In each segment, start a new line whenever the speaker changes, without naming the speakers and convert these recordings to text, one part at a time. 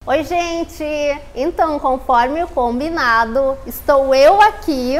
Oi, gente! Então, conforme o combinado, estou eu aqui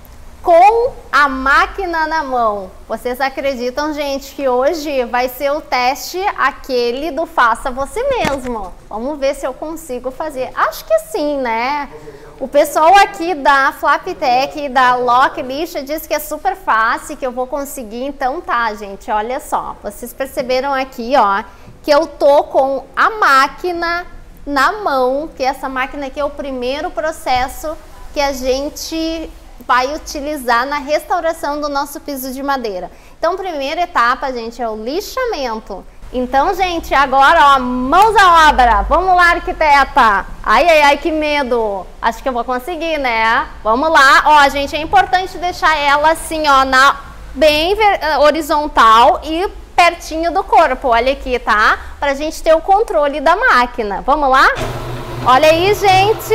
com a máquina na mão. Vocês acreditam, gente, que hoje vai ser o teste aquele do faça você mesmo. Vamos ver se eu consigo fazer. Acho que sim, né? O pessoal aqui da Flaptec e da Locklicha diz que é super fácil, que eu vou conseguir. Então tá, gente, olha só. Vocês perceberam aqui, ó, que eu tô com a máquina na mão, que essa máquina aqui é o primeiro processo que a gente vai utilizar na restauração do nosso piso de madeira. Então, primeira etapa, gente, é o lixamento. Então, gente, agora, ó, mãos à obra. Vamos lá, arquiteta. Ai, ai, ai, que medo. Acho que eu vou conseguir, né? Vamos lá. Ó, gente, é importante deixar ela assim, ó, bem horizontal e pertinho do corpo. Olha aqui, tá? Pra gente ter o controle da máquina. Vamos lá? Olha aí, gente.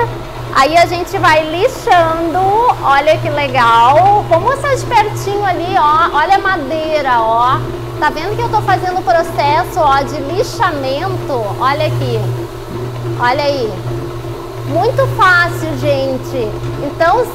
Aí a gente vai lixando, olha que legal. Vou mostrar de pertinho ali, ó, olha a madeira, ó. Tá vendo que eu tô fazendo o processo, ó, de lixamento? Olha aqui, olha aí. Muito fácil, gente. Então,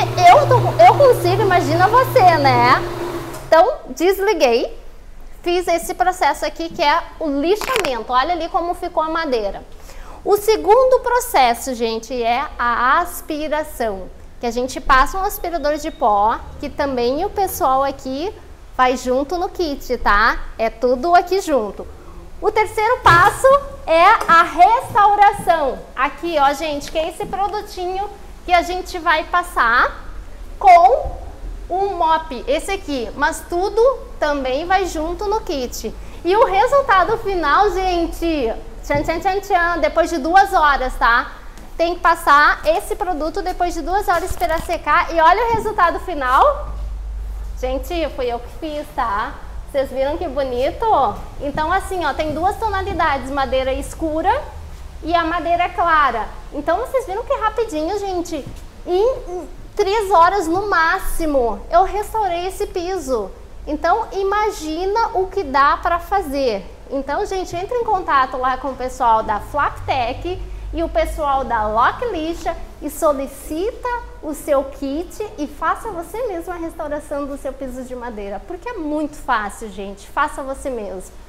se eu consigo, imagina você, né? Então, desliguei, fiz esse processo aqui que é o lixamento. Olha ali como ficou a madeira. O segundo processo, gente, é a aspiração, que a gente passa um aspirador de pó, que também o pessoal aqui vai junto no kit, tá? É tudo aqui junto. O terceiro passo é a restauração. Aqui, ó, gente, que é esse produtinho que a gente vai passar com um mop, esse aqui, mas tudo também vai junto no kit. E o resultado final, gente, tchan, tchan, tchan, tchan, depois de 2 horas, tá? Tem que passar esse produto depois de 2 horas, esperar secar. E olha o resultado final. Gente, fui eu que fiz, tá? Vocês viram que bonito? Então, assim, ó, tem 2 tonalidades, madeira escura e a madeira clara. Então, vocês viram que rapidinho, gente, em 3 horas no máximo, eu restaurei esse piso. Então, imagina o que dá para fazer. Então, gente, entre em contato lá com o pessoal da Flaptec e o pessoal da Locklicha e solicita o seu kit e faça você mesmo a restauração do seu piso de madeira, porque é muito fácil, gente. Faça você mesmo.